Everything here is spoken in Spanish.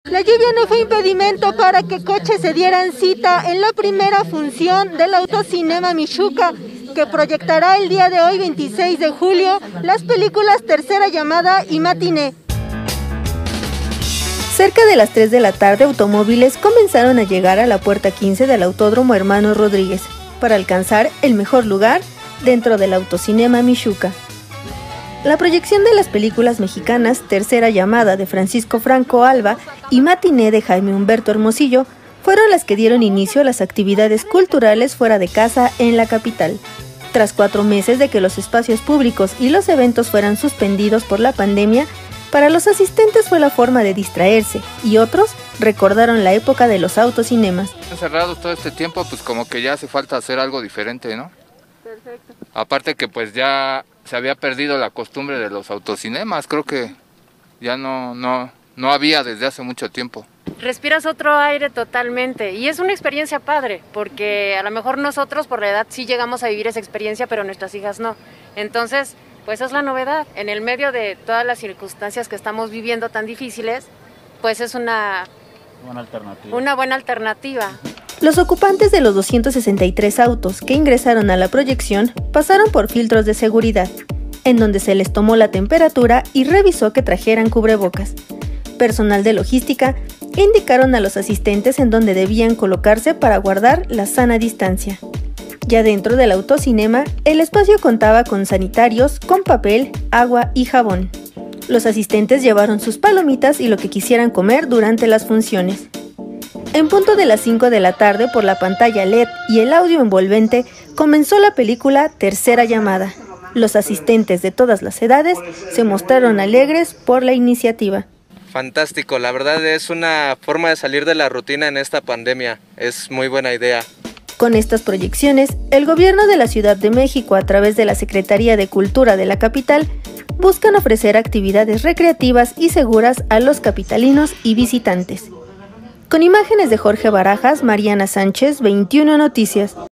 La lluvia no fue impedimento para que coches se dieran cita en la primera función del Autocinema Mixhuca, que proyectará el día de hoy, 26 de julio, las películas Tercera Llamada y Matiné. Cerca de las 3 de la tarde, automóviles comenzaron a llegar a la puerta 15 del Autódromo Hermanos Rodríguez para alcanzar el mejor lugar dentro del Autocinema Mixhuca. La proyección de las películas mexicanas Tercera Llamada de Francisco Franco Alba y Matiné de Jaime Humberto Hermosillo fueron las que dieron inicio a las actividades culturales fuera de casa en la capital. Tras 4 meses de que los espacios públicos y los eventos fueran suspendidos por la pandemia, para los asistentes fue la forma de distraerse y otros recordaron la época de los autocinemas. Encerrados todo este tiempo, pues como que ya hace falta hacer algo diferente, ¿no? Perfecto. Aparte que pues ya se había perdido la costumbre de los autocinemas, creo que ya no había desde hace mucho tiempo. Respiras otro aire totalmente y es una experiencia padre, porque a lo mejor nosotros por la edad sí llegamos a vivir esa experiencia, pero nuestras hijas no. Entonces, pues es la novedad. En el medio de todas las circunstancias que estamos viviendo tan difíciles, pues es una buena alternativa. Los ocupantes de los 263 autos que ingresaron a la proyección pasaron por filtros de seguridad, en donde se les tomó la temperatura y revisó que trajeran cubrebocas. Personal de logística indicaron a los asistentes en dónde debían colocarse para guardar la sana distancia. Ya dentro del autocinema, el espacio contaba con sanitarios, con papel, agua y jabón. Los asistentes llevaron sus palomitas y lo que quisieran comer durante las funciones. En punto de las 5 de la tarde, por la pantalla LED y el audio envolvente, comenzó la película Tercera Llamada. Los asistentes de todas las edades se mostraron alegres por la iniciativa. Fantástico, la verdad es una forma de salir de la rutina en esta pandemia, es muy buena idea. Con estas proyecciones, el gobierno de la Ciudad de México, a través de la Secretaría de Cultura de la capital, buscan ofrecer actividades recreativas y seguras a los capitalinos y visitantes. Con imágenes de Jorge Barajas, Mariana Sánchez, 21 Noticias.